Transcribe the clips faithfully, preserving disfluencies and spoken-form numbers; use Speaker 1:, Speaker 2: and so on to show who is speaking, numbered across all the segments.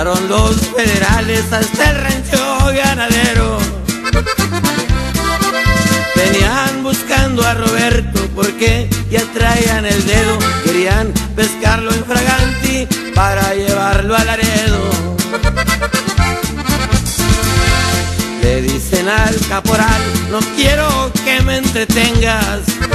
Speaker 1: Llegaron los federales hasta el rancho ganadero. Venían buscando a Roberto porque ya traían el dedo. Querían pescarlo en Fraganti para llevarlo a Laredo. Le dicen al caporal: no quiero que me entretengas,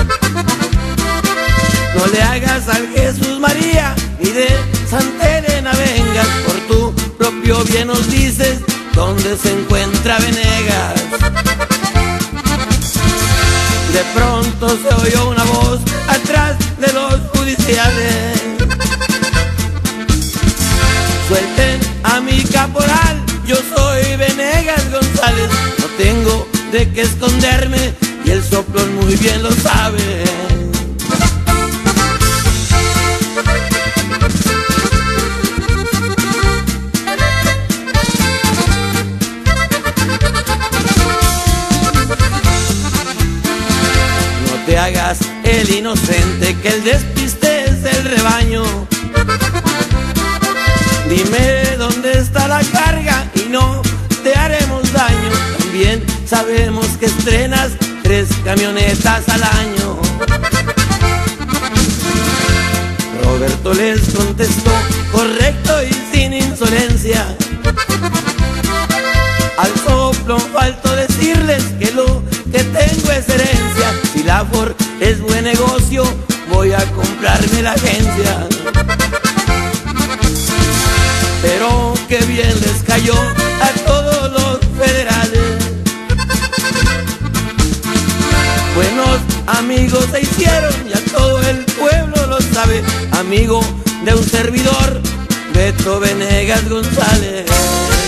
Speaker 1: no le hagas al Jesús María ni de Santa Elena vengas. Por tu propio bien nos dices dónde se encuentra Venegas. De pronto se oyó una voz atrás de los judiciales: suelten a mi caporal, yo soy Venegas González. No tengo de qué esconderme y el soplón muy bien lo sabe. No te hagas el inocente, que el despiste es del rebaño. Dime dónde está la carga y no te haremos daño. También sabemos que estrenas tres camionetas al año. Roberto les contestó correcto y sin insolencia: al soplón faltó decirles que lo que tengo es herencia. Si la Ford es buen negocio, voy a comprarme la agencia. Pero qué bien les cayó a todos los federales. Buenos amigos se hicieron, ya todo el pueblo lo sabe. Amigo de un servidor, Beto Venegas González.